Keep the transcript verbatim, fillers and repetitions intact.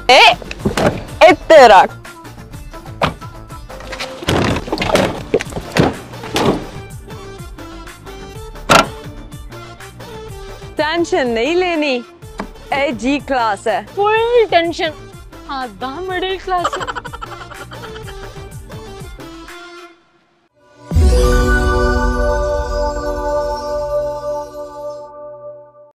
ए, इत्ते रख। टेंशन नहीं लेनी, ए जी क्लास है, फुल टेंशन। आधा मिडिल क्लास है।